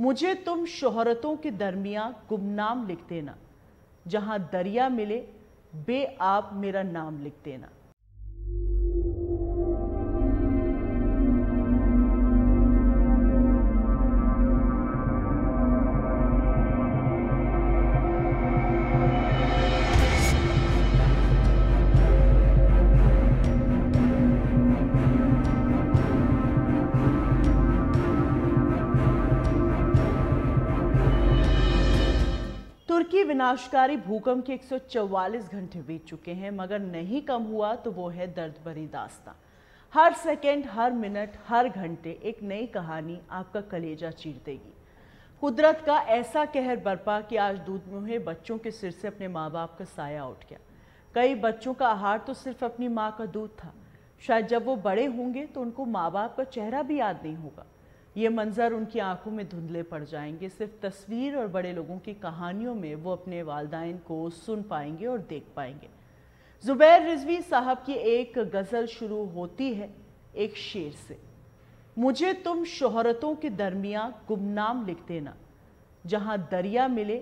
मुझे तुम शोहरतों के दरमियां गुमनाम लिख देना, जहां दरिया मिले बेआब मेरा नाम लिख देना। तुर्की विनाशकारी भूकंप के 144 घंटे बीत चुके हैं, मगर नहीं कम हुआ तो वो है दर्द भरी दास्तां। हर सेकंड, हर मिनट, हर घंटे एक नई कहानी आपका कलेजा चीर देगी। कुदरत का ऐसा कहर बरपा कि आज दूध मुहे बच्चों के सिर से अपने माँ बाप का साया उठ गया। कई बच्चों का आहार तो सिर्फ अपनी माँ का दूध था। शायद जब वो बड़े होंगे तो उनको माँ बाप का चेहरा भी याद नहीं होगा। ये मंजर उनकी आंखों में धुंधले पड़ जाएंगे। सिर्फ तस्वीर और बड़े लोगों की कहानियों में वो अपने वालिदैन को सुन पाएंगे और देख पाएंगे। जुबैर रिजवी साहब की एक गज़ल शुरू होती है एक शेर से, मुझे तुम शोहरतों के दरमियां गुमनाम लिख देना, जहां दरिया मिले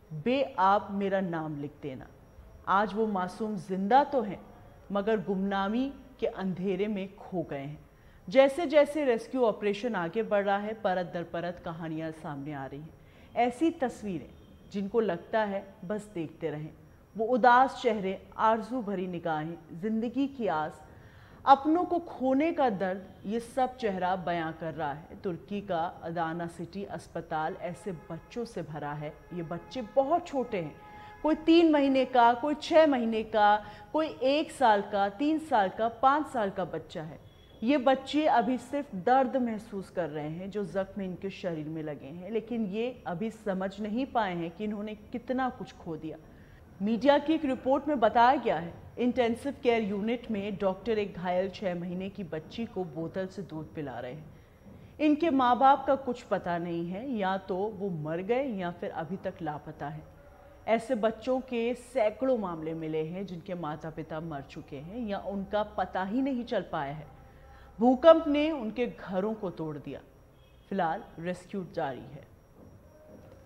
बेआब मेरा नाम लिख देना। आज वो मासूम जिंदा तो हैं, मगर गुमनामी के अंधेरे में खो गए हैं। जैसे जैसे रेस्क्यू ऑपरेशन आगे बढ़ रहा है, परत दर परत कहानियां सामने आ रही हैं। ऐसी तस्वीरें जिनको लगता है बस देखते रहें। वो उदास चेहरे, आरजू भरी निगाहें, जिंदगी की आस, अपनों को खोने का दर्द, ये सब चेहरा बयां कर रहा है। तुर्की का अदाना सिटी अस्पताल ऐसे बच्चों से भरा है। ये बच्चे बहुत छोटे हैं, कोई 3 महीने का, कोई 6 महीने का, कोई 1 साल का, 3 साल का, 5 साल का बच्चा है। ये बच्चे अभी सिर्फ दर्द महसूस कर रहे हैं जो जख्म इनके शरीर में लगे हैं, लेकिन ये अभी समझ नहीं पाए हैं कि इन्होंने कितना कुछ खो दिया। मीडिया की एक रिपोर्ट में बताया गया है, इंटेंसिव केयर यूनिट में डॉक्टर एक घायल 6 महीने की बच्ची को बोतल से दूध पिला रहे हैं। इनके माँ बाप का कुछ पता नहीं है, या तो वो मर गए या फिर अभी तक लापता है। ऐसे बच्चों के सैकड़ों मामले मिले हैं जिनके माता पिता मर चुके हैं या उनका पता ही नहीं चल पाया है। भूकंप ने उनके घरों को तोड़ दिया। फिलहाल रेस्क्यू जारी है।